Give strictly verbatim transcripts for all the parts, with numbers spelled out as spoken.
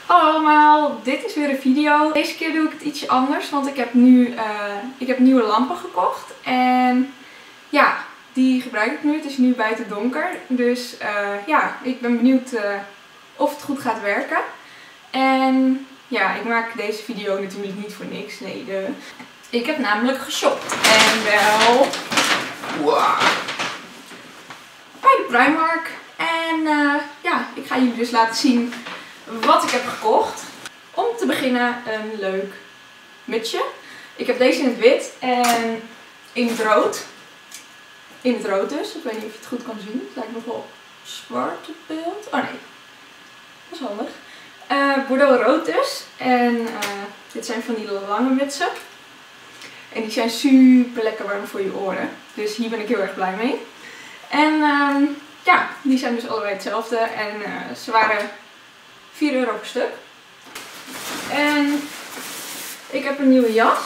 Hallo allemaal, dit is weer een video. Deze keer doe ik het ietsje anders, want ik heb nu uh, ik heb nieuwe lampen gekocht. En ja, die gebruik ik nu. Het is nu buiten donker. Dus uh, ja, ik ben benieuwd uh, of het goed gaat werken. En ja, ik maak deze video natuurlijk niet voor niks. Nee, de... ik heb namelijk geshopt. En wel... Wow. Bij de Primark. En uh, ja, ik ga jullie dus laten zien wat ik heb gekocht. Om te beginnen een leuk mutsje. Ik heb deze in het wit en in het rood. In het rood dus. Ik weet niet of je het goed kan zien. Het lijkt nog wel zwart op beeld. Oh nee. Dat is handig. Uh, Bordeaux rood dus. En uh, dit zijn van die lange mutsen. En die zijn super lekker warm voor je oren. Dus hier ben ik heel erg blij mee. En uh, ja, die zijn dus allebei hetzelfde. En uh, ze waren vier euro per stuk. En ik heb een nieuwe jas.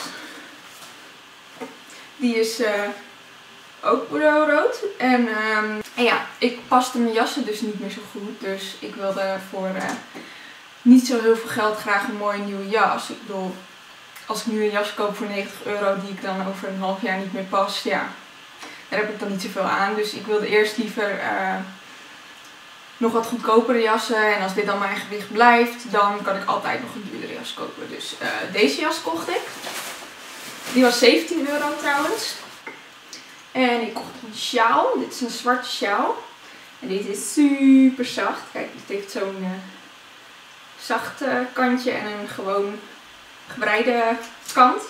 Die is uh, ook Bordeaux rood. En, um, en ja, ik paste mijn jassen dus niet meer zo goed. Dus ik wilde voor uh, niet zo heel veel geld graag een mooie nieuwe jas. Ik bedoel, als ik nu een jas koop voor negentig euro die ik dan over een half jaar niet meer pas, ja, daar heb ik dan niet zoveel aan. Dus ik wilde eerst liever uh, nog wat goedkopere jassen. En als dit dan mijn gewicht blijft, dan kan ik altijd nog een duurdere jas kopen. Dus uh, deze jas kocht ik. Die was zeventien euro trouwens. En ik kocht een sjaal. Dit is een zwarte sjaal. En dit is super zacht. Kijk, het heeft zo'n uh, zacht uh, kantje en een gewoon gebreide kant.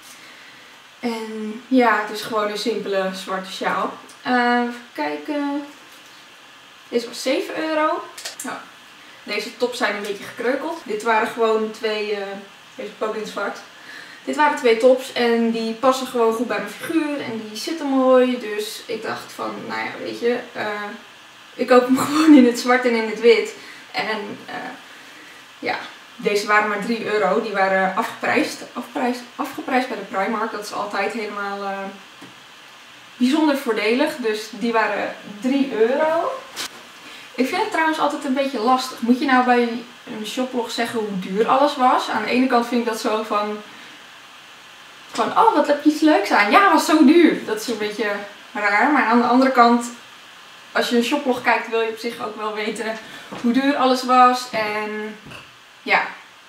En ja, het is gewoon een simpele zwarte sjaal. Uh, even kijken. Deze was zeven euro. Nou, deze tops zijn een beetje gekreukeld. Dit waren gewoon twee, uh, deze is ook in zwart. Dit waren twee tops en die passen gewoon goed bij mijn figuur en die zitten mooi. Dus ik dacht van, nou ja, weet je, uh, ik koop hem gewoon in het zwart en in het wit. En uh, ja, deze waren maar drie euro. Die waren afgeprijsd, afgeprijsd, afgeprijsd bij de Primark. Dat is altijd helemaal uh, bijzonder voordelig. Dus die waren drie euro. Ik vind het trouwens altijd een beetje lastig. Moet je nou bij een shoplog zeggen hoe duur alles was? Aan de ene kant vind ik dat zo van... Van, oh, wat heb je iets leuks aan? Ja, was zo duur. Dat is een beetje raar. Maar aan de andere kant, als je een shoplog kijkt, wil je op zich ook wel weten hoe duur alles was. En ja,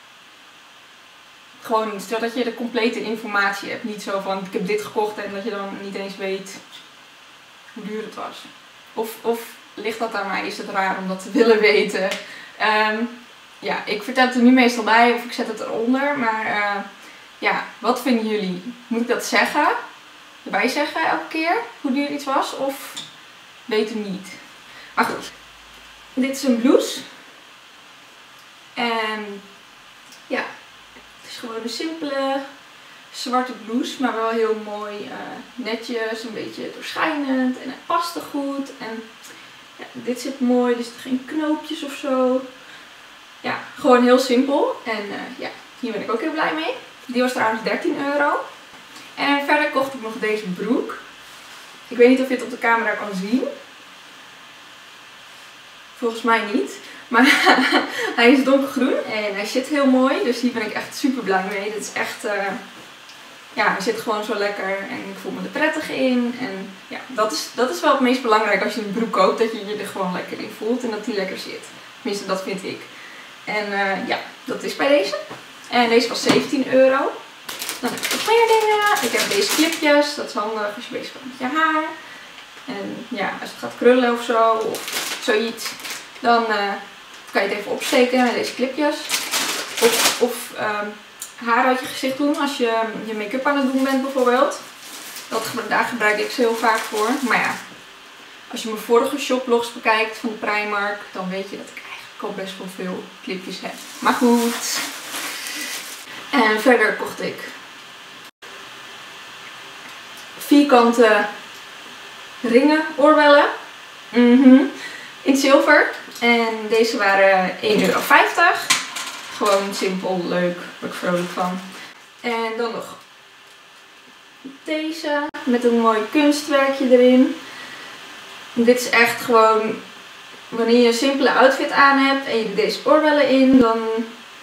gewoon stel dat je de complete informatie hebt. Niet zo van, ik heb dit gekocht en dat je dan niet eens weet hoe duur het was. Of, of ligt dat aan mij? Is het raar om dat te willen weten? Um, ja, ik vertel het er nu meestal bij of ik zet het eronder. Maar... Uh, Ja, wat vinden jullie? Moet ik dat zeggen? Erbij zeggen elke keer hoe duur iets was? Of weet u niet? Maar goed. Dit is een blouse. En ja, het is gewoon een simpele zwarte blouse. Maar wel heel mooi uh, netjes. Een beetje doorschijnend. En het paste goed. En ja, dit zit mooi. Er zitten geen knoopjes of zo. Ja, gewoon heel simpel. En uh, ja, hier ben ik ook heel blij mee. Die was trouwens dertien euro. En verder kocht ik nog deze broek. Ik weet niet of je het op de camera kan zien. Volgens mij niet. Maar hij is donkergroen en hij zit heel mooi. Dus hier ben ik echt super blij mee. Dit is echt... Uh, ja, hij zit gewoon zo lekker en ik voel me er prettig in. En ja, dat is, dat is wel het meest belangrijk als je een broek koopt. Dat je je er gewoon lekker in voelt en dat die lekker zit. Tenminste, dat vind ik. En uh, ja, dat is bij deze. En deze was zeventien euro. Dan heb ik nog meer dingen. Ik heb deze clipjes. Dat is handig als je bezig bent met je haar. En ja, als het gaat krullen of zo. Of zoiets. Dan uh, kan je het even opsteken met deze clipjes. Of, of um, haar uit je gezicht doen. Als je je make-up aan het doen bent bijvoorbeeld. Dat, daar gebruik ik ze heel vaak voor. Maar ja, als je mijn vorige shoplogs bekijkt van de Primark. Dan weet je dat ik eigenlijk al best wel veel clipjes heb. Maar goed... En verder kocht ik vierkante ringen, oorbellen. Mm-hmm. In zilver. En deze waren één euro vijftig. Gewoon simpel, leuk. Daar word ik vrolijk van. En dan nog deze. Met een mooi kunstwerkje erin. Dit is echt gewoon... Wanneer je een simpele outfit aan hebt en je doet deze oorbellen in, dan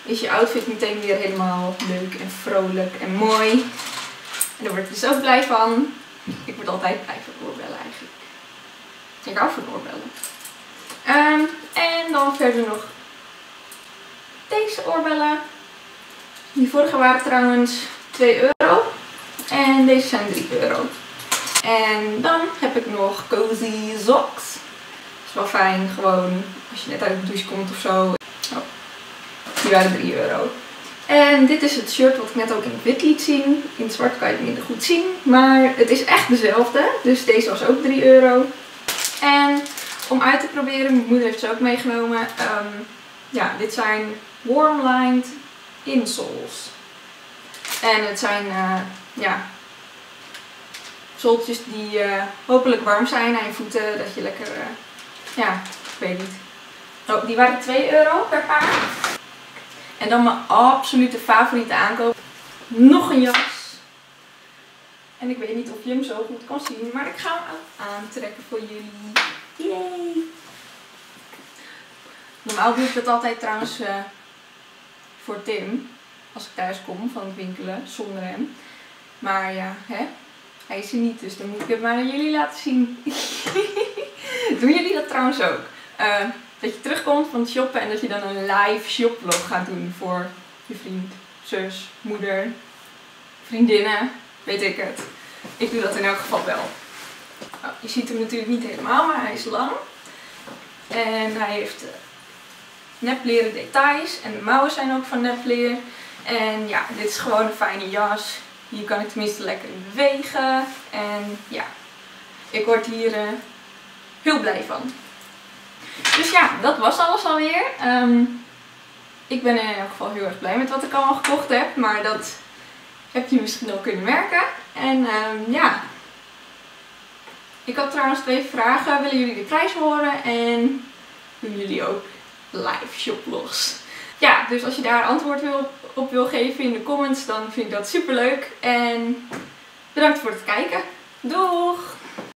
is je outfit meteen weer helemaal leuk en vrolijk en mooi. En daar word ik dus ook blij van. Ik word altijd blij van oorbellen eigenlijk. Ik hou van oorbellen. Um, en dan verder nog deze oorbellen. Die vorige waren trouwens twee euro. En deze zijn drie euro. En dan heb ik nog Cozy Socks. Dat is wel fijn, gewoon als je net uit de douche komt of zo. Oh, die waren drie euro. En dit is het shirt wat ik net ook in het wit liet zien. In het zwart kan je het minder goed zien. Maar het is echt dezelfde. Dus deze was ook drie euro. En om uit te proberen, mijn moeder heeft ze ook meegenomen. Um, ja, dit zijn warm-lined insoles. En het zijn, uh, ja, zooltjes die uh, hopelijk warm zijn aan je voeten. Dat je lekker, uh, ja, ik weet niet. Oh, die waren twee euro per paar. En dan mijn absolute favoriete aankoop. Nog een jas. En ik weet niet of je hem zo goed kan zien, maar ik ga hem ook aantrekken voor jullie. Yay! Normaal doe ik dat altijd trouwens uh, voor Tim. Als ik thuis kom van het winkelen, zonder hem. Maar ja, hè? Hij is er niet, dus dan moet ik het maar aan jullie laten zien. Doen jullie dat trouwens ook? Uh, dat je terugkomt van het shoppen en dat je dan een live shopvlog gaat doen voor je vriend, zus, moeder, vriendinnen, weet ik het. Ik doe dat in elk geval wel. Nou, je ziet hem natuurlijk niet helemaal, maar hij is lang. En hij heeft uh, nepleren details en de mouwen zijn ook van nepleer. En ja, dit is gewoon een fijne jas. Hier kan ik tenminste lekker in bewegen. En ja, ik word hier uh, heel blij van. Dus ja, dat was alles alweer. Um, ik ben in elk geval heel erg blij met wat ik allemaal gekocht heb. Maar dat heb je misschien al kunnen merken. En um, ja, ik had trouwens twee vragen. Willen jullie de prijs horen? En doen jullie ook live shopvlogs? Ja, dus als je daar antwoord wil, op wil geven in de comments, dan vind ik dat super leuk. En bedankt voor het kijken. Doeg!